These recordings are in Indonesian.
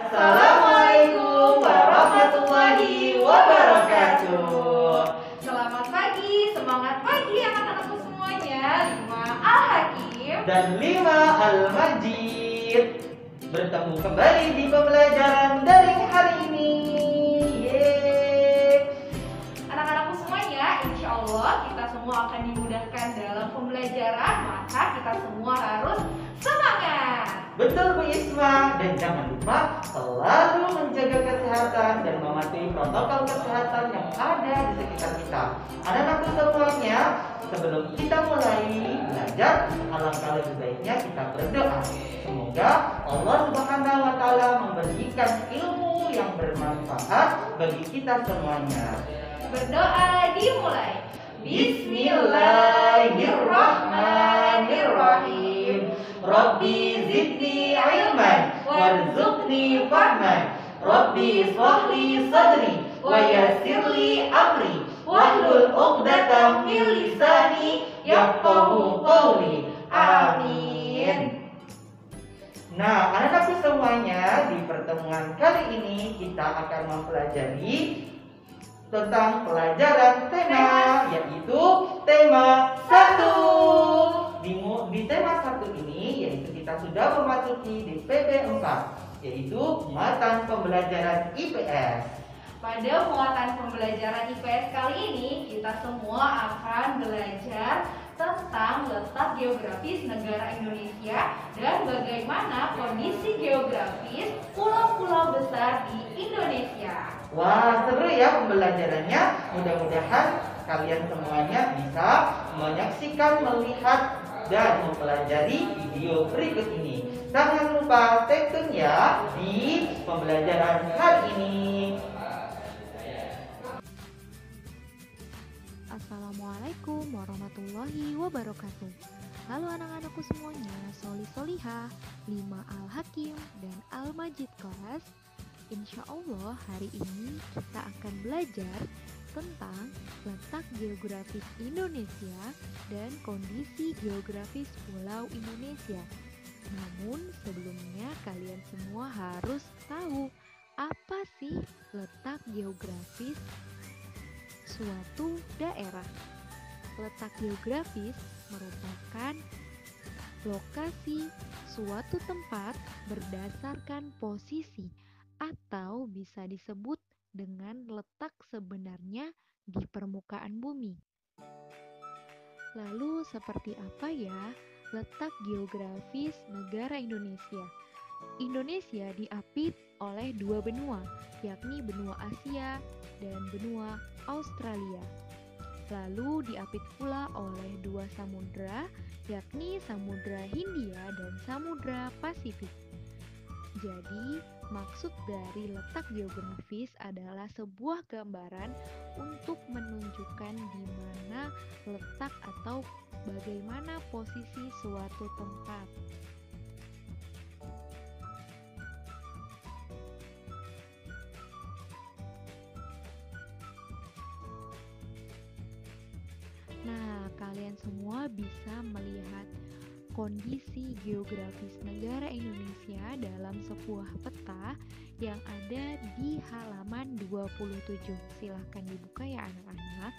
Assalamualaikum warahmatullahi wabarakatuh. Selamat pagi, semangat pagi anak-anakku semuanya. 5 Al-Hakim Dan 5 Al-Majid. Bertemu kembali di pembelajaran daring hari ini. Yeay. Anak-anakku semuanya, insya Allah kita semua akan dimudahkan dalam pembelajaran. Maka kita semua harus semangat. Betul Bu Isma, dan jangan lupa selalu menjaga kesehatan dan mematuhi protokol kesehatan yang ada di sekitar kita. Anak-anakku semuanya, sebelum kita mulai belajar, alangkah lebih baiknya kita berdoa. Semoga Allah Subhanahu wa Ta'ala memberikan ilmu yang bermanfaat bagi kita semuanya. Berdoa dimulai. Bismillahirrahmanirrahim. Rabbi zidni ilman warzuqni fahman. Rabbi shrahli sadri wa yassirli amri wahlul 'uqdatam min lisani yafqahu qawli. Amin. Nah, anak-anakku semuanya, di pertemuan kali ini kita akan mempelajari tentang pelajaran tema, yaitu tema 1. Di tema 1 ini, yaitu kita sudah memasuki di PP 4, yaitu muatan pembelajaran IPS. Pada muatan pembelajaran IPS kali ini, kita semua akan belajar tentang letak geografis negara Indonesia dan bagaimana kondisi geografis pulau-pulau besar di Indonesia. Wah, seru ya pembelajarannya. Mudah-mudahan kalian semuanya bisa menyaksikan, melihat, dan mempelajari video berikut ini. Jangan lupa stay tune ya di pembelajaran hari ini. Assalamualaikum warahmatullahi wabarakatuh. Halo anak-anakku semuanya, Solihah, 5 Al-Hakim dan Al-Majid kelas. Insya Allah hari ini kita akan belajar tentang letak geografis Indonesia dan kondisi geografis pulau Indonesia. Namun sebelumnya kalian semua harus tahu apa sih letak geografis suatu daerah. Letak geografis merupakan lokasi suatu tempat berdasarkan posisi atau bisa disebut dengan letak sebenarnya di permukaan bumi. Lalu seperti apa ya letak geografis negara Indonesia? Indonesia diapit oleh 2 benua, yakni benua Asia dan benua Australia. Lalu diapit pula oleh 2 samudra, yakni Samudra Hindia dan Samudra Pasifik. Jadi, maksud dari letak geografis adalah sebuah gambaran untuk menunjukkan di mana letak atau bagaimana posisi suatu tempat. Nah, kalian semua bisa melihat kondisi geografis negara Indonesia dalam sebuah peta yang ada di halaman 27. Silahkan dibuka ya anak-anak.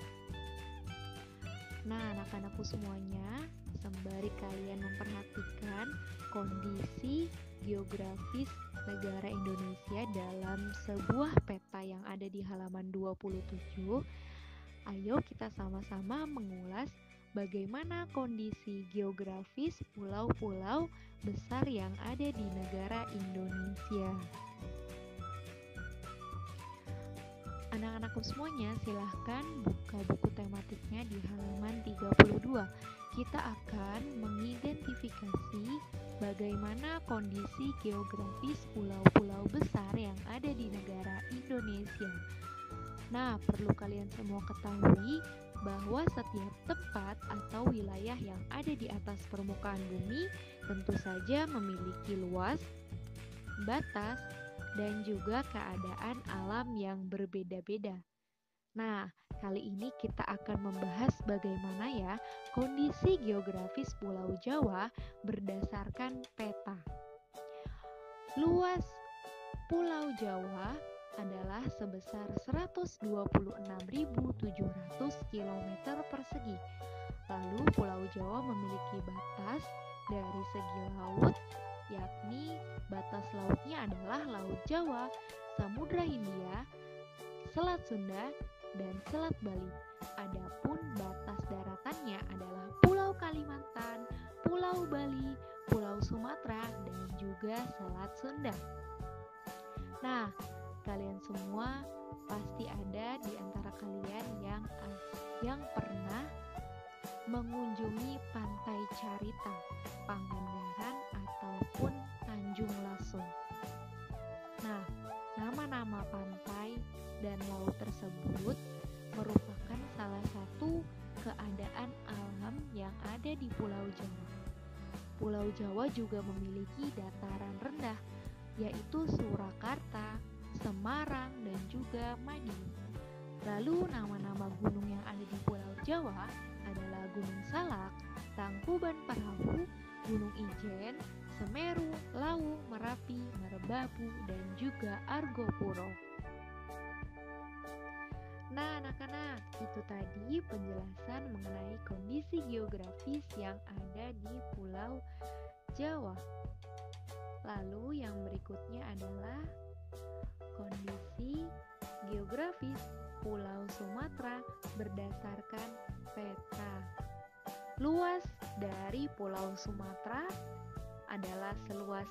Nah, anak-anakku semuanya, sembari kalian memperhatikan kondisi geografis negara Indonesia dalam sebuah peta yang ada di halaman 27, ayo kita sama-sama mengulas bagaimana kondisi geografis pulau-pulau besar yang ada di negara Indonesia. Anak-anakku semuanya, silahkan buka buku tematiknya di halaman 32. Kita akan mengidentifikasi bagaimana kondisi geografis pulau-pulau besar yang ada di negara Indonesia. Nah, perlu kalian semua ketahui bahwa setiap tempat atau wilayah yang ada di atas permukaan bumi tentu saja memiliki luas, batas, dan juga keadaan alam yang berbeda-beda. Nah, kali ini kita akan membahas bagaimana ya kondisi geografis Pulau Jawa berdasarkan peta. Luas Pulau Jawa adalah sebesar 126.700 km persegi. Lalu Pulau Jawa memiliki batas dari segi laut, yakni batas lautnya adalah Laut Jawa, Samudra Hindia, Selat Sunda, dan Selat Bali. Adapun batas daratannya adalah Pulau Kalimantan, Pulau Bali, Pulau Sumatera, dan juga Selat Sunda. Nah, kalian semua pasti ada di antara kalian yang pernah mengunjungi Pantai Carita, Pangandaran, ataupun Tanjung Lesung. Nah, nama-nama pantai dan laut tersebut merupakan salah satu keadaan alam yang ada di Pulau Jawa. Pulau Jawa juga memiliki dataran rendah, yaitu Surakarta, Semarang, dan juga Madiun. Lalu nama-nama gunung yang ada di Pulau Jawa adalah Gunung Salak, Tangkuban Perahu, Gunung Ijen, Semeru, Lawu, Merapi, Merbabu, dan juga Argopuro. Nah, anak-anak, itu tadi penjelasan mengenai kondisi geografis yang ada di Pulau Jawa. Lalu yang berikutnya adalah kondisi geografis Pulau Sumatera berdasarkan peta. Luas dari Pulau Sumatera adalah seluas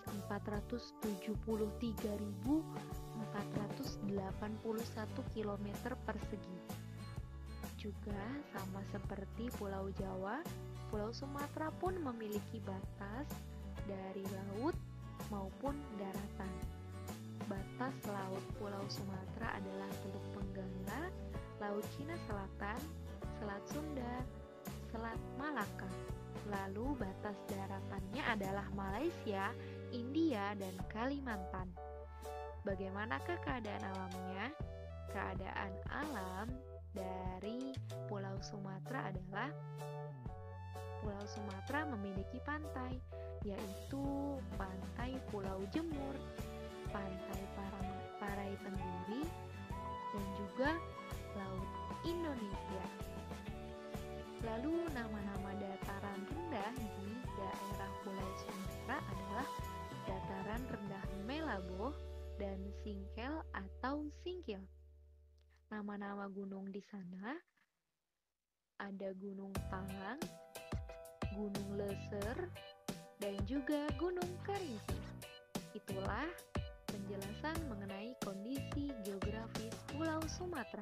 473.481 km persegi. Juga sama seperti Pulau Jawa, Pulau Sumatera pun memiliki batas dari laut maupun daratan. Batas laut Pulau Sumatera adalah Teluk Benggala, Laut Cina Selatan, Selat Sunda, Selat Malaka. Lalu batas daratannya adalah Malaysia, India, dan Kalimantan. Bagaimanakah keadaan alamnya? Keadaan alam dari Pulau Sumatera adalah Pulau Sumatera memiliki pantai, yaitu Pantai Pulau Jemur, Pantai Parai Tenggiri, dan juga Laut Indonesia. Lalu nama-nama dataran rendah di daerah Pulau Sumatera adalah dataran rendah Melabo dan Singkel atau Singkil. Nama-nama gunung di sana ada Gunung Talang, Gunung Leser, dan juga Gunung Kerinci. Itulah penjelasan mengenai kondisi geografis Pulau Sumatera.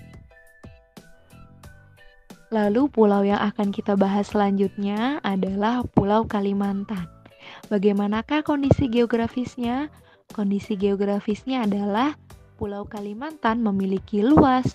Lalu pulau yang akan kita bahas selanjutnya adalah Pulau Kalimantan. Bagaimanakah kondisi geografisnya? Kondisi geografisnya adalah Pulau Kalimantan memiliki luas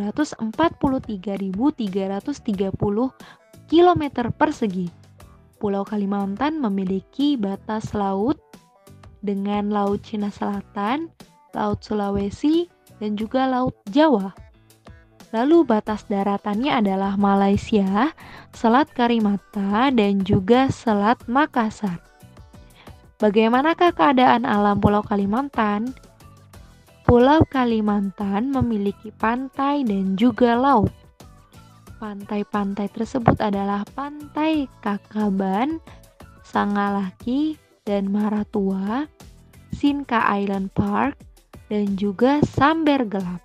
743.330 km persegi. Pulau Kalimantan memiliki batas laut dengan Laut Cina Selatan, Laut Sulawesi, dan juga Laut Jawa. Lalu batas daratannya adalah Malaysia, Selat Karimata, dan juga Selat Makassar. Bagaimanakah keadaan alam Pulau Kalimantan? Pulau Kalimantan memiliki pantai dan juga laut. Pantai-pantai tersebut adalah Pantai Kakaban, Sangalaki, dan Maratua, Sinka Island Park, dan juga Samber Gelap.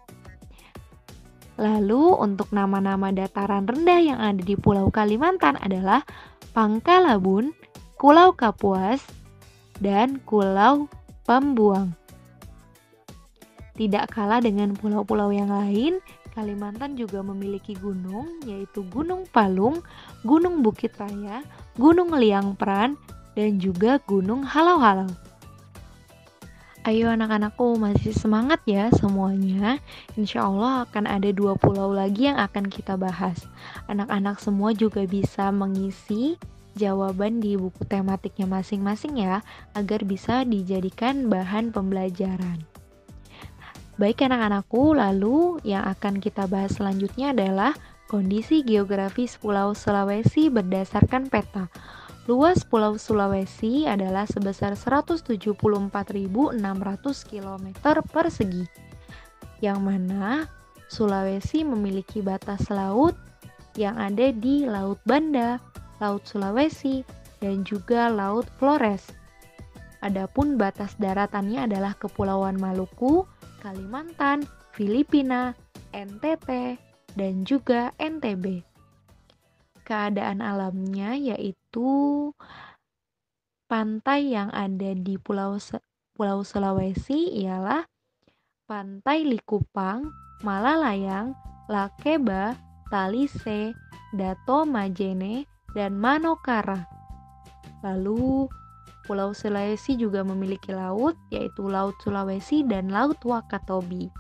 Lalu untuk nama-nama dataran rendah yang ada di Pulau Kalimantan adalah Pangkalabun, Pulau Kapuas, dan Pulau Pambuang. Tidak kalah dengan pulau-pulau yang lain, Kalimantan juga memiliki gunung, yaitu Gunung Palung, Gunung Bukit Raya, Gunung Liang Pran, dan juga Gunung Halau-Halau. Ayo anak-anakku, masih semangat ya semuanya. Insya Allah akan ada 2 pulau lagi yang akan kita bahas. Anak-anak semua juga bisa mengisi jawaban di buku tematiknya masing-masing ya, agar bisa dijadikan bahan pembelajaran. Baik anak-anakku, lalu yang akan kita bahas selanjutnya adalah kondisi geografis Pulau Sulawesi berdasarkan peta. Luas Pulau Sulawesi adalah sebesar 174.600 km persegi, yang mana Sulawesi memiliki batas laut yang ada di Laut Banda, Laut Sulawesi, dan juga Laut Flores. Adapun batas daratannya adalah Kepulauan Maluku, Kalimantan, Filipina, NTT, dan juga NTB. Keadaan alamnya yaitu pantai yang ada di Pulau Sulawesi ialah Pantai Likupang, Malalayang, Lakeba, Talise, Dato Majene, dan Manokara. Lalu Pulau Sulawesi juga memiliki laut, yaitu Laut Sulawesi dan Laut Wakatobi.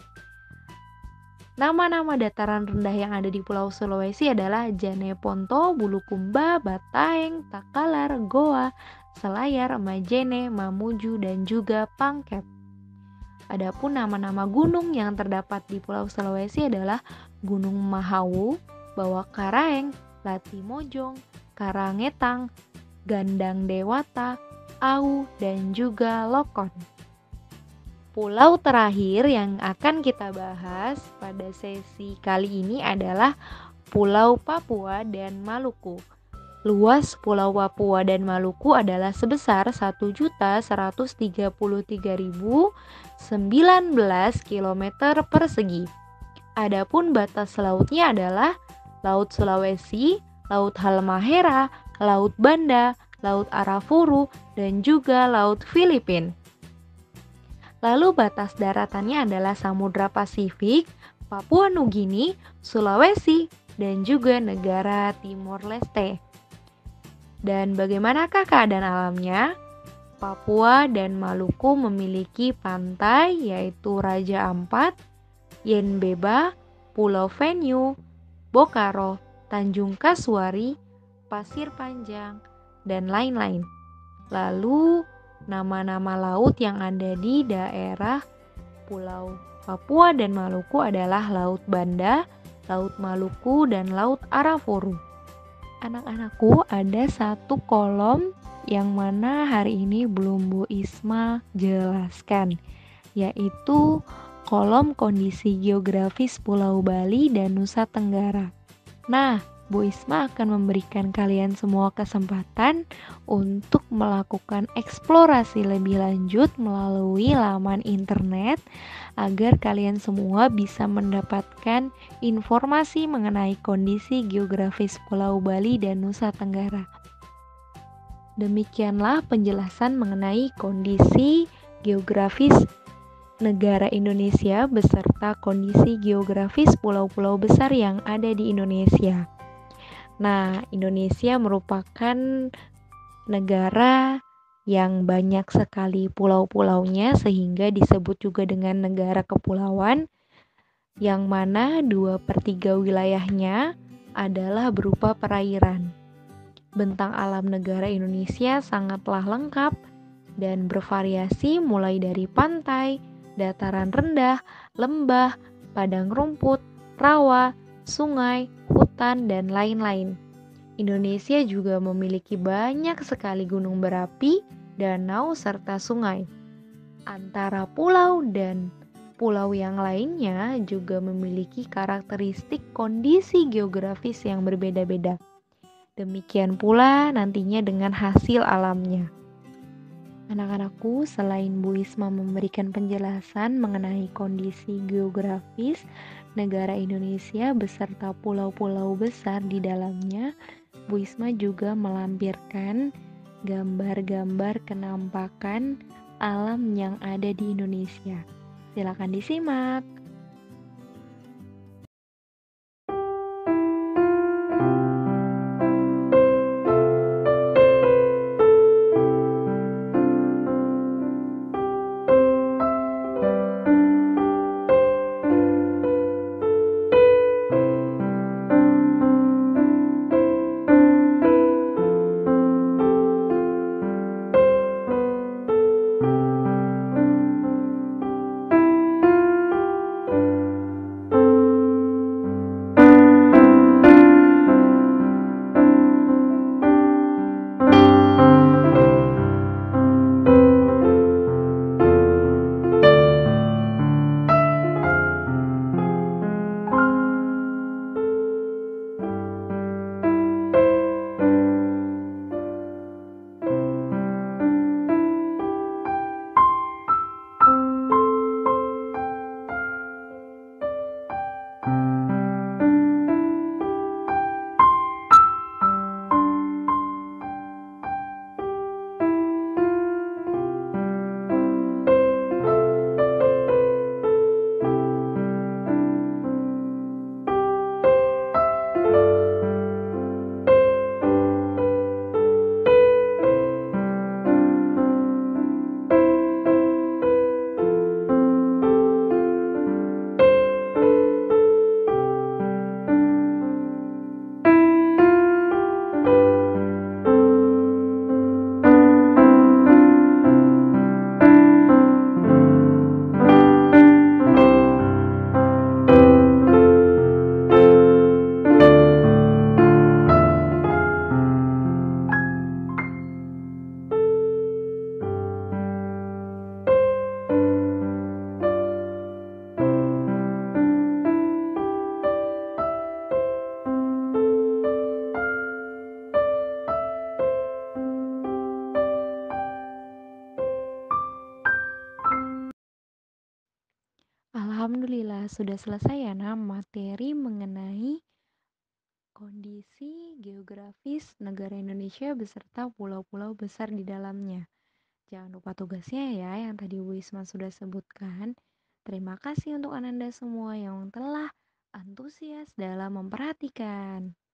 Nama-nama dataran rendah yang ada di Pulau Sulawesi adalah Janeponto, Bulukumba, Bataeng, Takalar, Goa, Selayar, Majene, Mamuju, dan juga Pangkep. Adapun nama-nama gunung yang terdapat di Pulau Sulawesi adalah Gunung Mahawu, Bawah Karaeng, Latimojong, Karangetang, Gandang Dewata, Au, dan juga Lokon. Pulau terakhir yang akan kita bahas pada sesi kali ini adalah Pulau Papua dan Maluku. Luas Pulau Papua dan Maluku adalah sebesar 1.133.019 km persegi. Adapun batas lautnya adalah Laut Sulawesi, Laut Halmahera, Laut Banda, Laut Arafuru, dan juga Laut Filipina. Lalu batas daratannya adalah Samudra Pasifik, Papua Nugini, Sulawesi, dan juga negara Timor Leste. Dan bagaimanakah keadaan alamnya? Papua dan Maluku memiliki pantai yaitu Raja Ampat, Yenbeba, Pulau Venue, Bokaro, Tanjung Kasuari, Pasir Panjang, dan lain-lain. Lalu nama-nama laut yang ada di daerah Pulau Papua dan Maluku adalah Laut Banda, Laut Maluku, dan Laut Arafuru. Anak-anakku, ada satu kolom yang mana hari ini belum Bu Isma jelaskan, yaitu kolom kondisi geografis Pulau Bali dan Nusa Tenggara. Nah, Bu Isma akan memberikan kalian semua kesempatan untuk melakukan eksplorasi lebih lanjut melalui laman internet agar kalian semua bisa mendapatkan informasi mengenai kondisi geografis Pulau Bali dan Nusa Tenggara. Demikianlah penjelasan mengenai kondisi geografis negara Indonesia beserta kondisi geografis pulau-pulau besar yang ada di Indonesia. Nah, Indonesia merupakan negara yang banyak sekali pulau-pulaunya sehingga disebut juga dengan negara kepulauan, yang mana 2/3 wilayahnya adalah berupa perairan. Bentang alam negara Indonesia sangatlah lengkap dan bervariasi mulai dari pantai, dataran rendah, lembah, padang rumput, rawa, sungai, hutan, dan lain-lain. Indonesia juga memiliki banyak sekali gunung berapi, danau, serta sungai. Antara pulau dan pulau yang lainnya juga memiliki karakteristik kondisi geografis yang berbeda-beda. Demikian pula nantinya dengan hasil alamnya. Anak-anakku, selain Bu Isma memberikan penjelasan mengenai kondisi geografis negara Indonesia beserta pulau-pulau besar di dalamnya, Bu Isma juga melampirkan gambar-gambar kenampakan alam yang ada di Indonesia. Silakan disimak. Alhamdulillah sudah selesai ya Nam materi mengenai kondisi geografis negara Indonesia beserta pulau-pulau besar di dalamnya. Jangan lupa tugasnya ya yang tadi Wisma sudah sebutkan. Terima kasih untuk Ananda semua yang telah antusias dalam memperhatikan.